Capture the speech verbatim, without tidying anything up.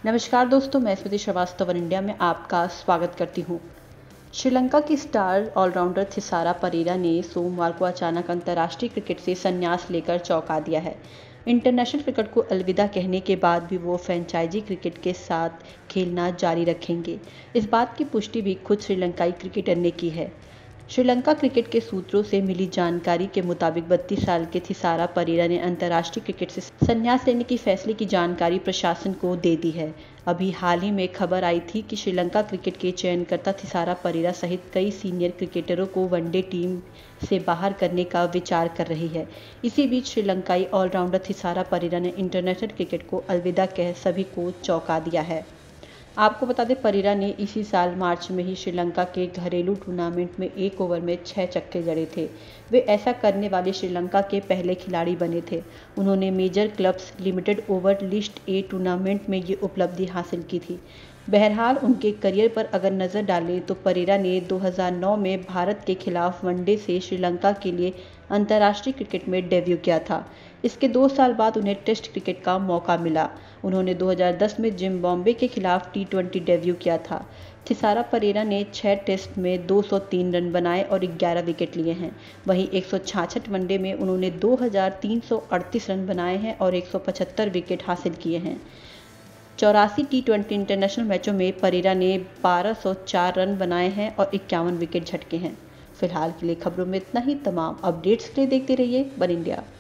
नमस्कार दोस्तों, मैं स्मृति श्रीवास्तव वन इंडिया में आपका स्वागत करती हूँ। श्रीलंका की स्टार ऑलराउंडर थिसारा परेरा ने सोमवार को अचानक अंतर्राष्ट्रीय क्रिकेट से संन्यास लेकर चौंका दिया है। इंटरनेशनल क्रिकेट को अलविदा कहने के बाद भी वो फ्रेंचाइजी क्रिकेट के साथ खेलना जारी रखेंगे। इस बात की पुष्टि भी खुद श्रीलंकाई क्रिकेटर ने की है। श्रीलंका क्रिकेट के सूत्रों से मिली जानकारी के मुताबिक बत्तीस साल के थिसारा परेरा ने अंतर्राष्ट्रीय क्रिकेट से संन्यास लेने की फैसले की जानकारी प्रशासन को दे दी है। अभी हाल ही में खबर आई थी कि श्रीलंका क्रिकेट के चयनकर्ता थिसारा परेरा सहित कई सीनियर क्रिकेटरों को वनडे टीम से बाहर करने का विचार कर रही है। इसी बीच श्रीलंकाई ऑलराउंडर थिसारा परेरा ने इंटरनेशनल क्रिकेट को अलविदा कह सभी को चौंका दिया है। आपको बता दें, परेरा ने इसी साल मार्च में ही श्रीलंका के घरेलू टूर्नामेंट में एक ओवर में छह छक्के जड़े थे। वे ऐसा करने वाले श्रीलंका के पहले खिलाड़ी बने थे। उन्होंने major clubs limited over list A tournament में ये उपलब्धि हासिल की थी। बहरहाल उनके करियर पर अगर नज़र डालें तो परेरा ने दो हज़ार नौ में भारत के खिलाफ वनडे से श्रीलंका के लिए अंतर्राष्ट्रीय क्रिकेट में डेब्यू किया था। इसके दो साल बाद उन्हें टेस्ट क्रिकेट का मौका मिला। उन्होंने दो हज़ार दस में जिम्बाब्वे के खिलाफ टी ट्वेंटी डेब्यू किया था। थिसारा परेरा ने छह टेस्ट में दो सौ तीन रन बनाए और ग्यारह विकेट लिए हैं। वहीं एक सौ छियासठ वनडे में उन्होंने दो हज़ार तीन सौ अड़तीस रन बनाए हैं और एक सौ पचहत्तर विकेट हासिल किए हैं। चौरासी टी ट्वेंटी इंटरनेशनल मैचों में परेरा ने बारह सौ चार रन बनाए हैं और इक्यावन विकेट झटके हैं। फिलहाल के लिए खबरों में इतना ही। तमाम अपडेट्स के लिए देखते रहिए वन इंडिया।